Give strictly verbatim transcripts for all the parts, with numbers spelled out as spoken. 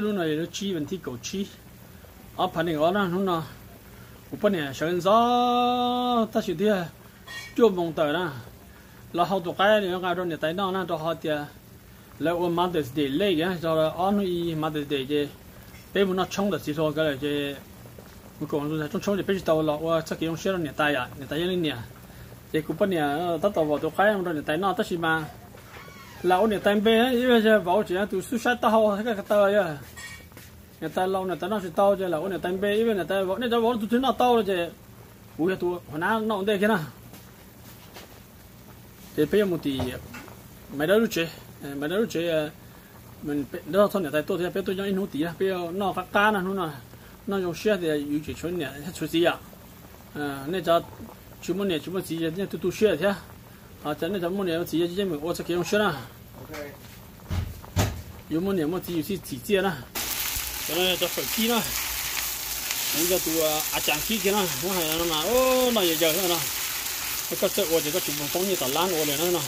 lúc này nó chi vấn thi cầu chi ở phần này đó nó nó của phần này sáng gió ta chỉ thấy chưa mong tới nè là họ tụ cái này nó cái đó này tay nó nè cho họ thì là ở Mother's Day lấy cái cho là on y Mother's Day chứ bây giờ nó trông được gì thôi cái này chứ một con rồi trông trông thì bây giờ tàu là ở chắc cái ông xe nó này tay à này tay như này chứ của phần này ta tàu vào tụ cái nó này tay nó ta chỉ mà là ở này tay bên bây giờ vào chỉ là tụ xuất sát tàu cái cái tàu vậy người ta lâu người ta nói chuyện tàu chứ là ở này tay bên bên người ta vào này ta vào tụ thứ nào tàu rồi chứ ui tụ hồi nào nó cũng đây kia nè thì bây giờ một tí mấy đứa chơi mấy đứa chơi mình đó thôi người ta tôi thì bây tôi cho anh hút tí bây giờ nó các cá nè nó nó dùng xe thì dùng chỉ chuyên nghiệp chuyên gì à nên cho chúng mình này chúng mình chỉ nên tu tu xe thế à cho nên chúng mình này chỉ chỉ mình ô sẽ dùng xe nè dùng mình này mình chỉ chỉ chỉ chỉ nè cho nên cho phải chi nè bây giờ tu à chẳng chi kia nè nó hay nó mà ô nó giờ giờ nữa nè cái cái ô thì cái chụp phong như tàu lan ô này nữa nè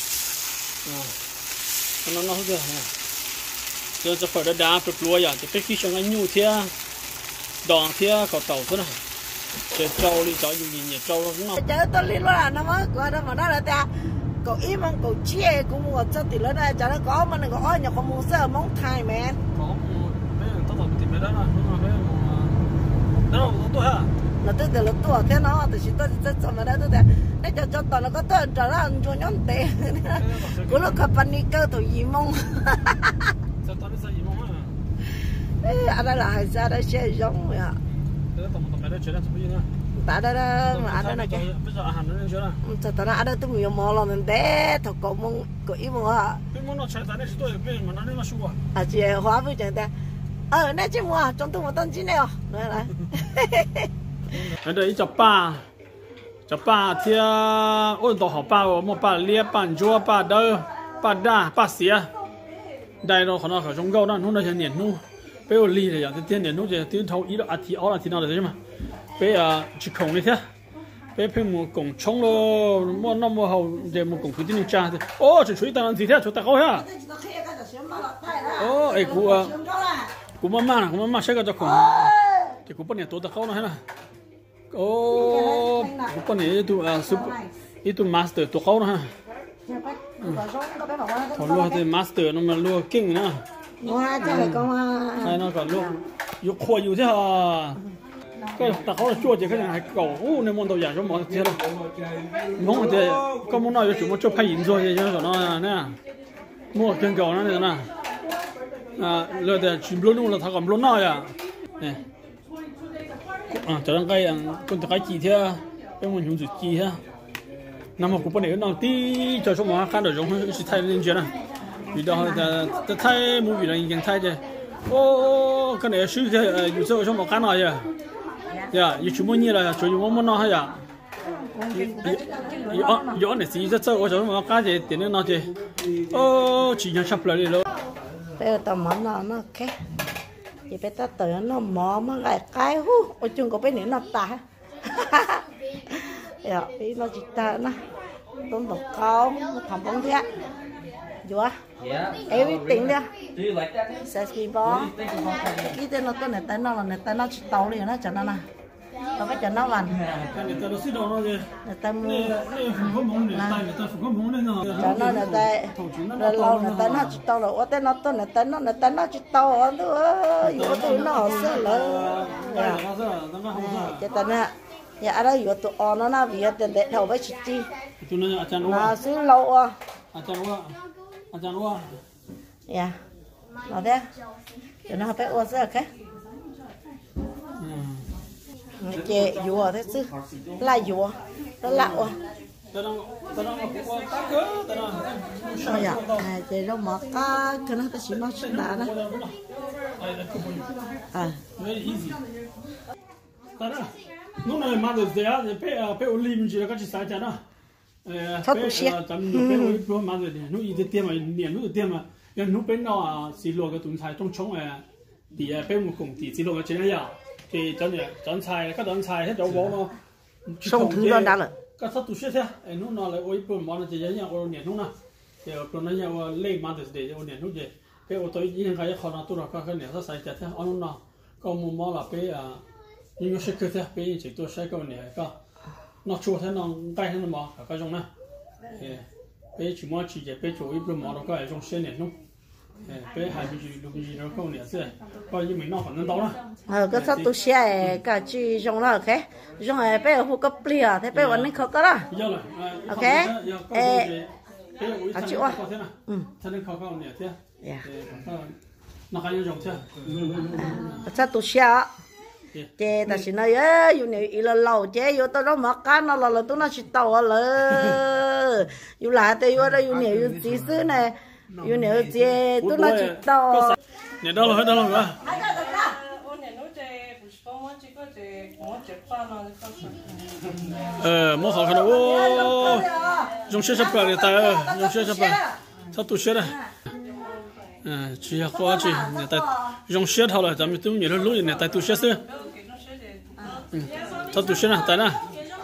nó nó không được giờ cho phải đá phải lùi à thì phải khi cho anh nhu thia đòn thia cỏ tàu thế này để trâu đi cho dùng gì trâu nó chơi tôi liên là nó mới gọi đó mà đó là ta cậu im mong cậu chia cũng một cho tỷ lệ này cho nó có mà nó có nhà có mua sơ móng thai mẹ có mấy tao tao tìm mấy đó là nó mấy đó là tôi hả là tôi từ là tôi thế nó từ chỉ tôi tôi cho mà đó tôi để để cho cho tôi nó có tôi cho nó cho nhóm tiền của nó company cơ tụi gì mong sao tao biết sao gì mong á anh đây là hay sao đây xe giống vậy ạ tại đây mà anh đây là cái bây giờ hành nó lên chưa nào cho tao nói đây tôi nhiều món lo nên bé thằng cậu mong cậu ít mua à cái món nó chạy tại đây chỉ tôi bên mà nó lên mà xua à chị hóa với chẳng ta ờ nãy chứ mua trong tôi một tấn chín này à đây này ở đây chập ba chập ba thì ôn đồ học ba một ba lia ba chúa ba đơ ba đa ba xía đây nó còn nó ở trong gấu đó nó là nhiệt nu bây giờ ly nàyอย่างที่เนี่ยนู้นจะที่เขาอีกอาทิตย์อ๋ออาทิตย์นั่นเลยใช่ไหมbây giờ chỉ khổng đi thế bây giờ một cổng trống lo mua năm mua hậu giờ một cổng cứ tin cha thì ô chỉ suy tao làm gì thế cho tao câu ha ô ấy cụ cụ mama cụ mama sẽ có cho khổng thì cụ bên này tôi tao câu nó thế nào ô cụ bên này tụi à super tụi master tụi câu nó ha còn luôn thì master nó mà luôn kinh nữa hoa chứ là con hay nó còn luôn dục khôiอยู่thế hả cái ta có là chua chỉ cái này cầu u nên món đầu giả cho món thế đâu món thì có món nào cho chúng nó cho phải nhìn rồi thì cho nó nè mua chân cầu nó này nè à rồi thì chìm luôn luôn là thằng cầm luôn nói à nè à cho nó cái con cái gì thế cái món chúng gì thế nằm ở cục này nó tí cho chúng nó khăn được giống chỉ thay lên chưa nè vì đó là ta thay mua vì là những thay chứ ô cái này suy cái有时候什么干了呀呀有什么你了就有我们那还呀有有有那是这这我就我感觉点的那些ô chỉ nhận sắp lại rồi bây giờ tao món nó nó cái thì bây giờ tự nó mò mà lại cái hú ở chung có bên này nó ta ya ý nó chỉ ta nó tốn đầu cao nó thầm bóng thế Dua, everything dia. Sesame ball. Kita nak tu nak tanah lah, nak tanah tahu ni, nak cina lah. Tapi cina wan. Nak tamu. Cina nak tay. Lalu nak tanah tahu lah. Waktu nak tu nak tanah, nak tanah tahu. Aduh, you tu nak hasil lah. Ya. Kita nak. Ya ada you tu orang nak biar tenda tahu baca citi. Nasi lau ah. Ajan wa. Ya. Nó thế. Cho nó phải uống sữa cái. Chị dùa thế chứ. Là dùa. Nó lạo à. Sao vậy? À, chị đâu mà cá cái nó ta chỉ nói chuyện đã đó. À. Lúc này mà được gì á thì phải phải olim chỉ là cái gì sai chả đó. Thôi cũng xia. Tầm lúc bên lúc bên mà rồi thì lúc ít tiền mà niệm lúc tiền mà, nhưng lúc bên đó xí lô cái tuần trái trong chống à, thì bên một công ty xí lô cái chuyện này à, thì chọn nhà chọn trái cái chọn trái hết chỗ bố nó. Xong thứ đó đã rồi. Cái sao tu sửa thế? Lúc nó lại ôi bên mà nó chỉ nhớ nhà ôi niệm lúc nào, thì bên nó nhà lấy mà được để ôi niệm lúc gì, bé ô tô yên cái khó nào tôi là có cái này nó sai chết thế anh nó có một món là bé à nhưng mà sẽ cứ thế bé chỉ tôi sẽ cái này có nó chua thế nó tay thế nó mà cái trong này bé chỉ mua chỉ để bé chủ yếu là món đó cái trong xe này luôn bé hai mươi lúc gì nó không này thế coi như mình nó còn nó đó ờ cái sao tôi xe cái chỉ trong đó ok trong này bé ở khu cấp bia thế bé vẫn nên khó cái đó ok ê à chịu à ừ thế nên khó không này thế nó cái dùng thế sao tôi xe chế ta chỉ nói ơ yêu nhiều yêu lâu chế yêu tao đó mà cá nó là là tôi nó chỉ tàu à lơ yêu là tao yêu đó yêu nhiều yêu gì xứ này yêu nhiều chế tôi nó chỉ tàu này đâu rồi đâu rồi ờ mua khó khăn đâu dùng xe sắp lại tay dùng xe sắp lại sao tụi xe đây à chỉ có chỉ này tay dùng xe thao lại咱们都nhiều lúc này tay tụi xe xưa sao tụi xe này tay nè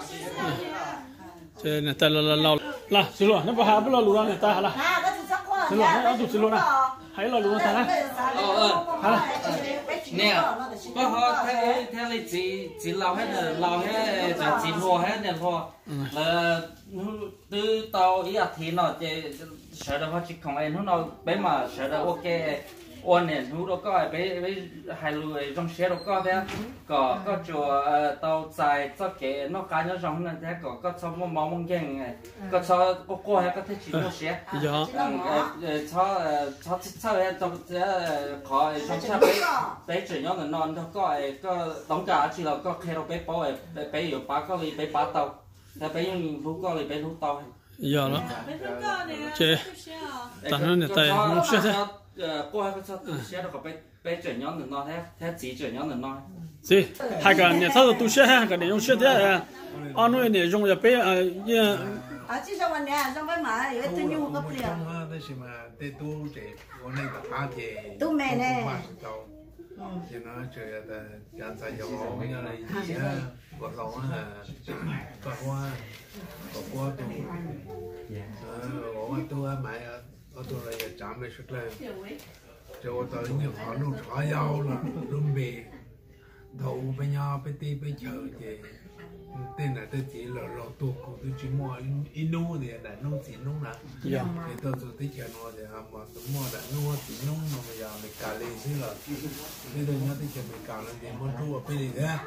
thế này tay là là là là xin lỗi nó bảo hà biết là lúa này tay hả là xin lỗi nó tụi xin lỗi nè hãy là lúa tay nè hả nè có họ theo theo lịch chỉ chỉ lao hết rồi lao hết rồi chỉ hoa hết nè hoa là từ tàu ý à thì nó chỉ sợ đâu chỉ không ai nó bé mà sợ đâu ok ôn nè nó đâu có bé bé hai lùi trong xe đâu có thế có có chùa tàu dài cho cái nó cá nó trong này thế có có cho mong mong chăng này có cho có qua hay có thể chỉ một xe cho cho cho cho cho khó trong xe bé bé chỉ nhớ là non thôi có có đóng cả chỉ là có khi đâu bé bao bé bé nhiều ba có li bé ba tàu thế bé những thú có li bé thú tàu giờ đó chế tao nói này tay không xe thế qua cái sao xe đâu có bé bé chuyển nhóm được non thế thế chỉ chuyển nhóm được non gì hai cái này sao tụi xe hai cái này dùng xe thế à anh nói này dùng là bé à như à chỉ trong anh nè trong cái mà有真用个不了那什么得多这我那个大姐都没呢就那这的刚才有我们那以前我老啊百花百花都呃我们都买啊我都来也咱们出来就我到你好弄茶药了准备头被伢被地被球的tên là tên chỉ là lò tuột của tôi chỉ mua inu thì đã nung chỉ nung nè thì tôi rồi tới chợ nó thì mà tôi mua đã nung chỉ nung mà bây giờ mình cà lên thế là bây giờ nhớ tới chợ mình cà lên thì mua rùa bên này thế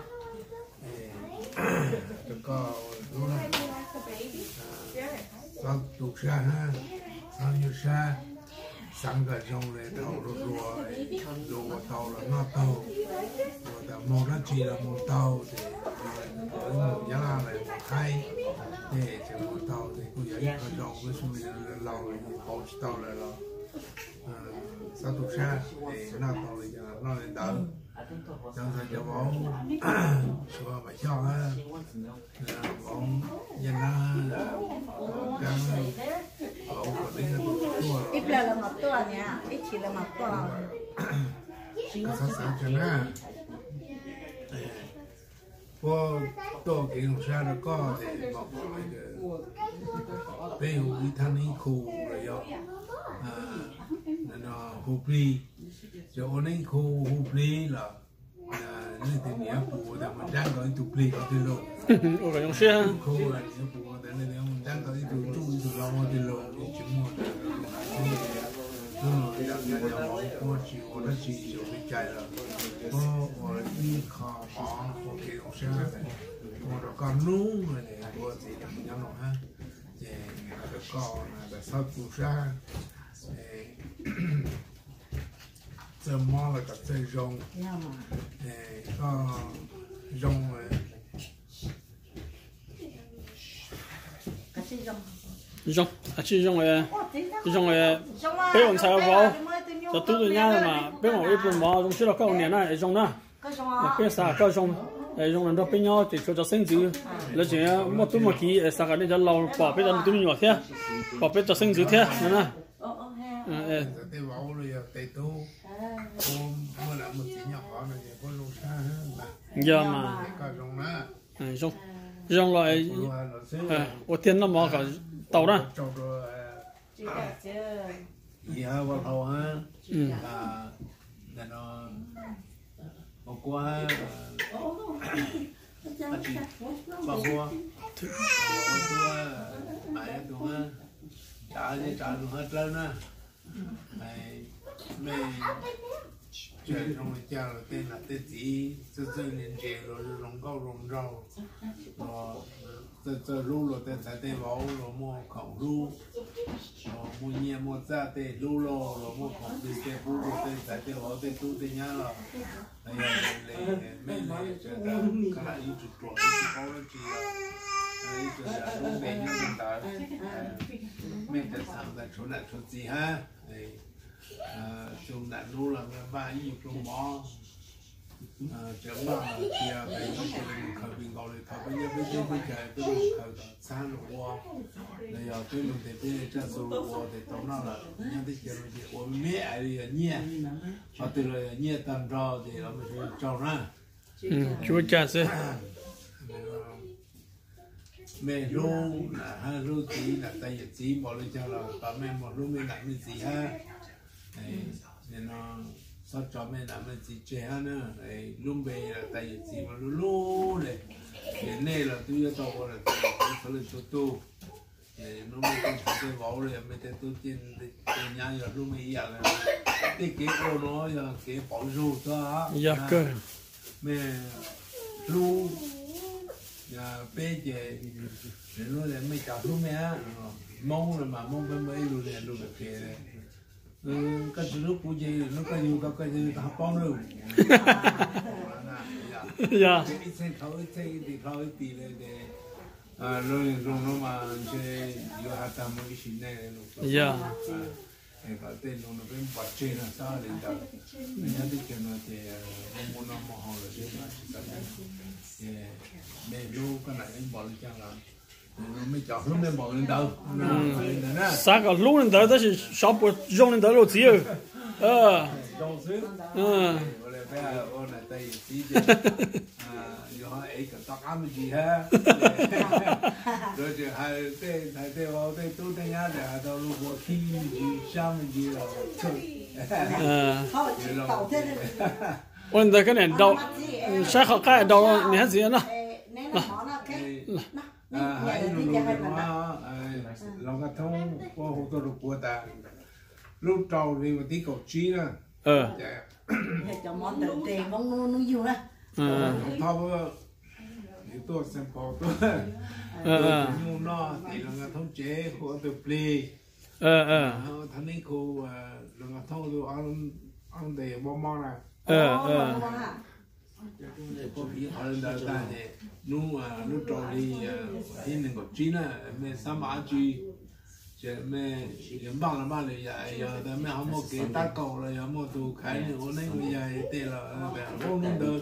tôi có đúng là sao tụt ra ha sao như sa sang cái trong này tàu rùa rùa rùa tàu là nó tàu rồi một nó chỉ là một tàu thì ở một giá là này một hai để cho một tàu thì cũng vậy ở trong cái số này là lâu rồi một tàu là lâu sao tụt xa để nó tàu thì nó lên đỡ trong thời cho bóng xua mà cho ha bóng dân nó cái bóng của đi nó tua ít là là một tua nha ít chỉ là một tua sao sao cho nó có to cái đồng xa nó có thì một cái bây giờ đi thằng ấy khu rồi do nó hụp ly chỗ này khu hụp ly là nên thì nghĩa phụ là mình đang có tụ ly có tiền lộc ở cái trong xe khu là nghĩa phụ là nên mình đang có tụ tụ tụ lâu tiền lộc thì chỉ mua nó đang nhà nhà có chỉ có nó chỉ cho bị chạy là có ở đi khảo họ có cái đồng xe có nó còn nung rồi này có gì làm nhau nó ha thì nó có là sao tụ ra giờ mua là cái dây rong, có rong rong, à chỉ rong này, rong này, bé còn sao vào, giờ tôi tụi nhau mà bé còn ít bún bò, rong chỉ là cái này này rong đó, bé sao cái rong, rong nó bé nhau thì cho cho sinh dưỡng, là chỉ một túi một ký, sao cái này cho lâu bỏ bé cho túi nhỏ thế, bỏ bé cho sinh dưỡng thế, nè. Tây Bảo rồi Tây Tô, mua lại một chỉ nhỏ họ này có lô xa hơn giờ mà có rong đó, rong rong loại, ở tiền nó mò cả tàu đó, gì ha vào thầu ha à là nó một qua bà qua qua mày tụi ha trả cho trả tụi hết trơn á mày mày chơi trong cái cha là tên là tên gì chơi chơi liền chơi rồi rong câu rong rau rồi chơi chơi lú rồi tên sai tên bảo rồi mua khẩu lú rồi mua nhẹ mua ra tên lú rồi mua khẩu tên tên bú rồi tên sai tên bảo tên tu tên nhá rồi này là mấy này chơi ra cái này ít chút rồi ít chút bao nhiêu này chơi ra lúc này như hiện tại mấy cái sản phẩm chỗ này chỗ gì ha chung đã nuôi là mấy ba ít chung mỏ chẳng là kia cái cái khởi bình gọi là khởi bây giờ bây giờ bây giờ bây giờ khởi sáng rồi qua bây giờ tôi mình thì bây giờ chân số qua thì tao nói là nhân tiết kia mình thì uống mẹ thì nhẹ và từ rồi nhẹ tầm rau thì nó mới trâu ra chúa cha sẽ mẹ rô là ha rô tí là tay chỉ bỏ lên cho là bà mẹ một rô mẹ làm cái gì ha nên nó sao cho mẹ làm cái gì chơi ha nữa này lúc về là tay chỉ mà lú lú này hiện nay là tôi cho tao là tôi phải cho tôi này nó mới còn phải cái vỏ rồi mới cái tôi trên trên nhà rồi lúc mới giờ là cái cái cô nó giờ cái bỏ rô đó dạ cơ mẹ lú nhà bé về để nó để mấy cháu lúc mẹ mong rồi mà mong bên mấy luôn này luôn được kề này cái lúc của gì nó cái gì cái cái gì học bóng luôn dạ ít xe khâu ít xe thì khâu ít tỷ này để à rồi rồi nó mà chơi vô hạt tam mới xin này luôn dạ cái tên nó bên bát trên là sao đến đó mình nhớ đến chuyện là thì mong muốn nó mò hồ là thế mà chỉ cần mẹ lu cái này anh bỏ lên trang là nó mới chọn lúc mới bỏ lên đâu sáng cái lúc lên đó đó là sáu bữa rong lên đó rồi chứ ờ rong xứ ừ rồi bây giờ ôn lại tay xí à rồi hỏi ấy cái tóc áo gì ha rồi thì hai tay hai tay vào tay tôi tay nhá để hai đầu lúc bỏ thi gì sao mình gì rồi ờ ôn đó cái này đâu sáng học cái đâu này hết gì nữa à hãy luôn luôn nó lòng cái thông qua hồ tô của ta lúc trâu đi một tí cầu trí nữa ờ cho món tự tiền con nuôi nuôi nhiều đó thao những tôi xem phò tôi ờ mua nó thì lòng cái thông chế của tôi play ờ ờ thằng ấy cô lòng cái thông tôi ăn ăn để bom bom này ờ ờ có bị họ lên đời ta thì nu nu trâu đi thì nên có trí nữa mẹ sắm bả trí chứ mẹ những bạn làm bạn này vậy giờ ta mẹ không một cái tác cầu là không một tụ khai nữa hôm nay bây giờ tiền là về không luôn được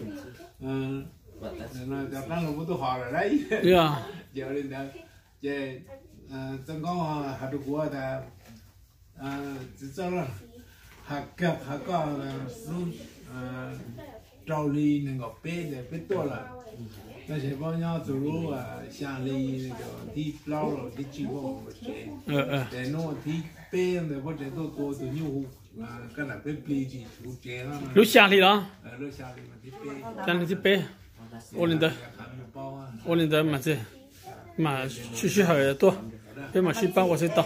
rồi gặp đang là tôi hỏi rồi đấy giờ lên đây chứ tôi có hạt đục của ta chỉ cho là hạt cặp hạt có luôn trâu ly nên ngọc bé để bé to là nó sẽ bao nhiêu từ lúc à xa ly rồi thì lâu rồi thì chịu không một chế để nó thì bé để bao giờ tôi tôi từ nhiều mà cái là bé ly thì chủ chế lắm lúc xa ly đó lúc xa ly mà thì bé xa ly thì bé ôn lên đó ôn lên đó mà chứ mà suy suy hỏi to bé mà suy bao có sẽ to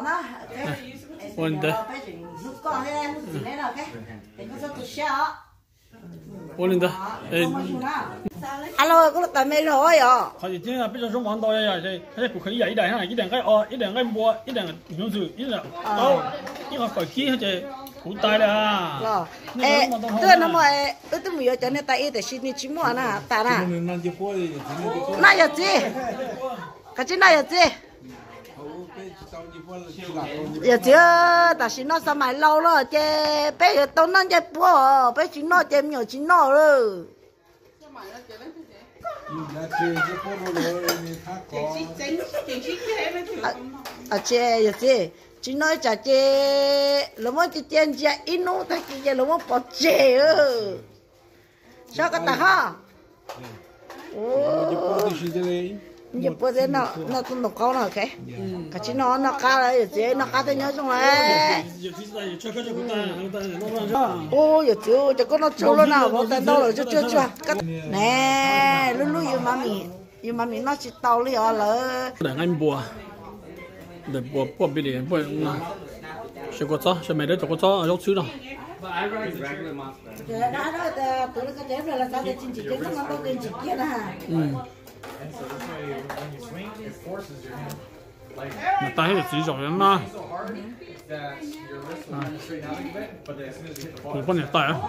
ôn lên đó ôn lên đó alo có tại mấy rồi à 他就今天比较中忙到呀，这他这不可以呀，一点上一点个哦，一点个摸，一点牛肉，一点哦，一个快鸡这不带了啊。 rồi ê tôi nó mà tôi tôi mới cho nên tại để xin chỉ mua na ta na na giờ gì cái chuyện này giờ gì giờ chưa ta xin nó sao mày lâu rồi chứ bây giờ tôi nó chơi bùa bây giờ nó chơi nhiều chỉ nó rồi à chơi giờ chơi chỉ nói chả chơi lúc mà chơi chơi chơi ít nô thay chơi lúc mà bỏ chơi ơ sao cái ta ha ô giờ bữa thế nó nó cũng nó cao nó cái cái chỉ nó nó cao là giờ nó cao tới nhớ trong này ô giờ chưa giờ có nó trâu luôn nào có tên đâu rồi chưa chưa chưa nè lúc lúc yêu mami yêu mami nó chỉ tàu li ở là để anh bùa để bùa bùa bị điện bùa sẽ có chó sẽ mấy đứa cho có chó ở chỗ xứ nào đã đó tụi nó cái chém này là sao để chính trị cái nó có cái chỉ kia nè mà tay thì chỉ rồi mà một con này tay á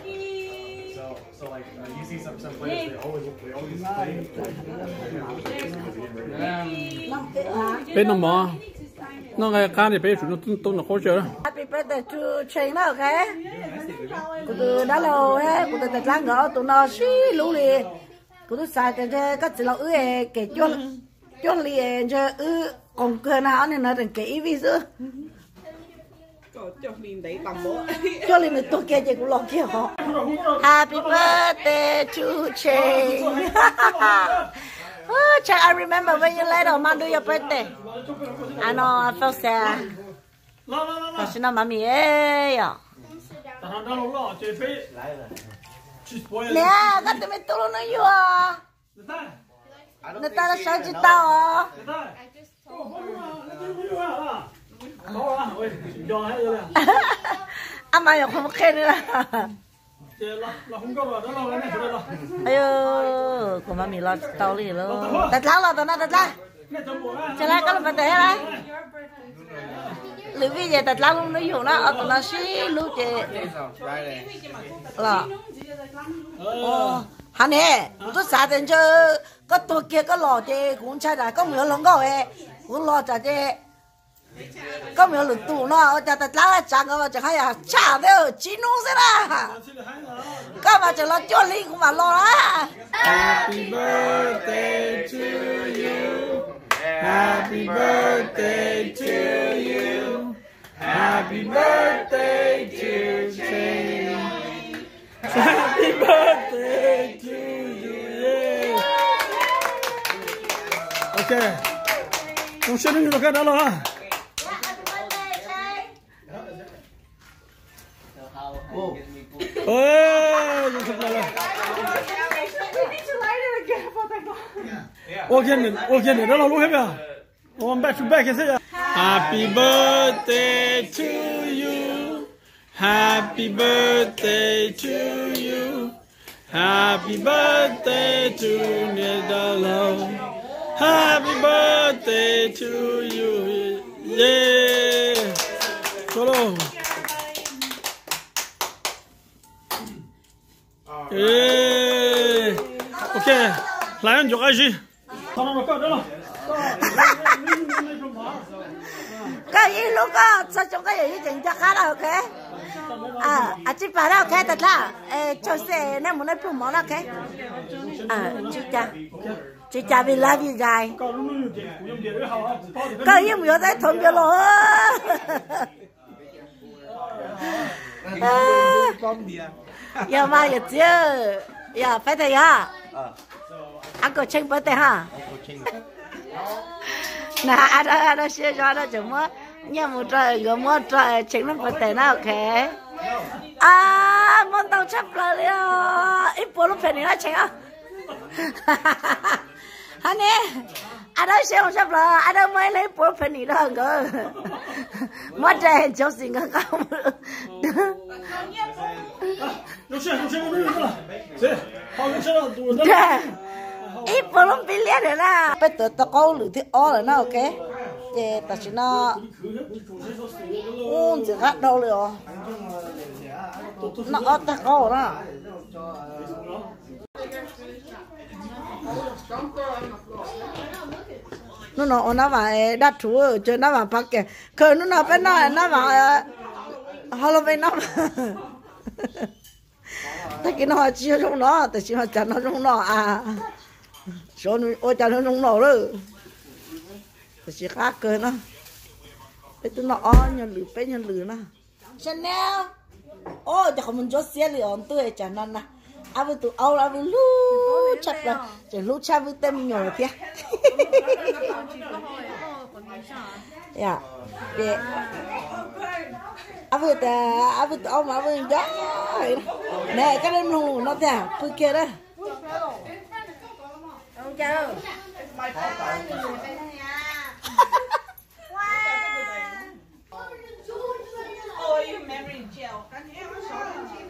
bên nó mò nó cái cá này bên chúng nó tôi nó khó chơi đó. Happy birthday to Train đó ok. Cô từ đã lâu hết, cô từ từ láng gõ tụi nó xí lú li, cô từ xài cái cái cái gì là ư cái chốt chốt li cho ư còn cơ nào nên nó đừng kỹ ví dụ. Cho mình đấy tầm bố. Cho lên mình tôi kia chỉ cũng lo kia họ. Happy birthday to Train. Oh, Chuck, I remember when you let mom do your birthday. I know, I felt sad. But she not mommy, eh? Nè, cái tụi mình tụi nó yêu à? Người ta là sao chỉ tao à? Anh mà không khen nữa. Ây ơ, của mami lo tao đi luôn. Đặt láng lo tao nó đặt láng. Chờ lại có lần tới đấy. Lưỡi vì vậy đặt láng luôn nó dùng nó ở tao nó xí lú chị. Là. Hắn nè, tôi xả tiền cho có tôi kia có lò chị cũng chơi lại có nhiều lần gọi cũng lo trả chị. Có nhiều lần tụ nó cho ta lá chẳng có chẳng hay à chả đâu chín nung thế nào có mà chẳng lo cho linh cũng mà lo á. Happy birthday to you, happy birthday to you, happy birthday to Jane, happy birthday to you. Yeah. Okay. Không xin được cái đó rồi. Ôi, dùng thật là ok này, ok này, đó là lúc hết à? Oh, I'm back to back, thế à? Happy birthday to you, happy birthday to you, happy birthday to Netherlands, happy birthday to you, yeah. Solo. Yeah. Ok, lại ăn chuột ai gì? Thằng nào có đó rồi. Cái gì lúc đó, sao chúng cái gì chỉnh cho khác ok? À, à chị phải đâu ok, thật là, cho xe nên muốn nói phụ món ok? À, chị cha, chị cha vì love you guys. Cái gì muốn nói thùng cho lo. Giờ mà giờ chưa, giờ phải thấy ha. Anh có tranh birthday ha. Nè, anh đó anh đó sẽ cho nó chừng mất, nhưng một trời gồm một trời chính nó birthday nó ok. À, món tàu chấp lại đi à, ít bữa lúc phải đi nó chừng à. Anh nè, anh đó sẽ không chấp lại, anh đó mới lấy bữa phải đi đó cơ. Mất trời cho xin cái không. Ít bữa lúc bị liệt rồi na. Bây giờ tao có lửa thì ó rồi na ok. Thì tao chỉ nó, ôn chỉ gắt đâu rồi. Nó ó tao có rồi na. Nó nó nó vào đắt thú chơi nó vào bắc kìa. Khởi nó nó bên nó nó vào Halloween nó. Tại cái nó chia trong nó, tại chỉ nó chặt nó trong nó à. Số nó ôi chặt nó trong nó rồi. Tại chỉ khác cơ nó. Bây giờ nó ó nhau lử bé nhau lử nó. Chanel. Ôi chắc không muốn cho xe lử on tươi chả nó nè. À với tụi Âu là với lú chắc là chỉ lúc cha với tên nhiều rồi thế dạ để à vừa ta à vừa ông à vừa đó nè cái đêm luôn nó thế tôi kia đó ông chào ôi Mary chèo cái gì nó sợ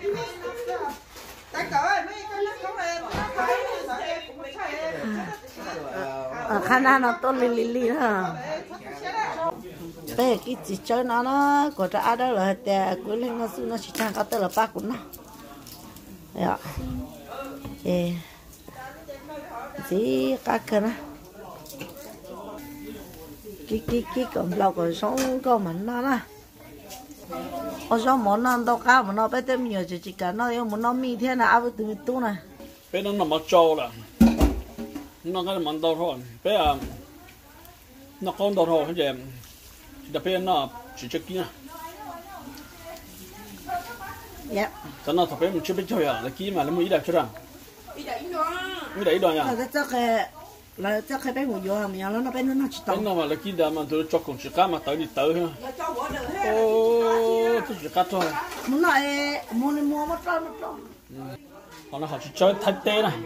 tại cỡ mấy cái nó không em thấy sợ em cũng bị thấy à khán giả nó to lì lì lì ha bây cái chỉ chơi nó nó có ra ăn đó là để cuối lên nó nó chỉ trang cái tên là ba của nó dạ thì chỉ cá cơ nó cái cái cái cầm lâu còn sống có mình nó nè ở trong món ăn đâu cá mà nó bây giờ nhiều chỉ chỉ cả nó yêu muốn nó mì thế nào ăn từ từ tu này bây giờ nó mà trâu là nó cái món đâu thôi bây giờ nó con đâu thôi cái gì đặc biệt nó chỉ chơi kia dạ cho nó đặc biệt mình chưa biết chơi à là kia mà nó mới đặt cho ra mới đẩy đoạn à là chắc cái là chắc cái bé ngủ vô hả mình nó bé nó chỉ tao nó mà là kia đã mà tôi cho cùng chỉ cá mà tới đi tới ha ô tôi chỉ cá thôi muốn nói muốn mua mất rồi mất rồi họ nó họ chỉ chơi thay tê này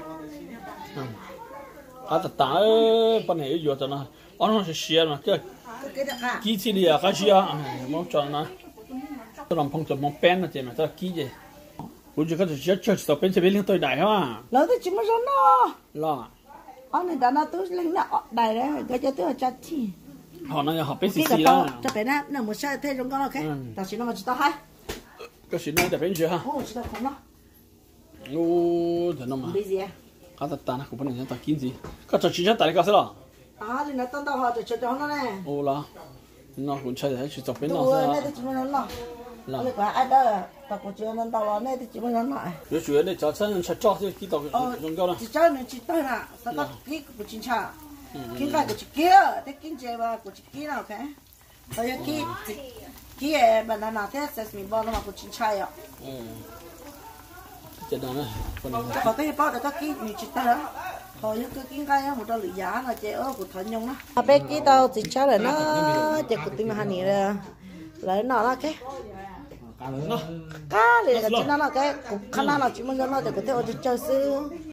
cá tạt tả bên này vừa cho nó nó sẽ xé mà cái kỹ thì đi à cái gì à mong cho nó tôi làm phong trào mong pen là gì mà tôi kỹ gì bây giờ cái gì chơi chơi bên sẽ bên liên tôi đại ha lỡ tôi chỉ mới nói nó là ông này đã nói tôi lên nó đại đấy cái cho tôi chặt chi họ nói họ biết gì gì đó cho bé nó nó một sai thế trong con nó cái ta chỉ nó mà chỉ tao hay cái gì này để bên gì ha ô chỉ tao không nó ô thế nó mà bây giờ cá tạt tả nó cũng bên này ta kỹ gì cái trò chơi tại cái gì đó à thì nó tao tao họ cho cho nó này ô là nó cũng chơi đấy chỉ tập bên nó tôi này thì chỉ mới nói nó là cái quả ai đó tao cũng chưa nên tao nói này thì chỉ mới nói lại 有主要你早餐吃早些几道用够了。 chỉ chơi nên chỉ tới là tao có cái của chính cha cái cái của chỉ kia cái kinh chế mà của chỉ kia nào cái rồi cái cái mà nó thế sesame ball mà của chính cha vậy Ừ. Chết đó này. có cái bao được cái mình chỉ tới đó rồi cái cái cái một đôi lưỡi giá là chế ở của thợ nhung đó à bé cái tao chỉ cho là nó chỉ của tim hàng này là lấy nó là cái Cá lớn đó. cá này là chỉ nó là cái cục khăn nó chỉ muốn nó để có thể ở chơi xứ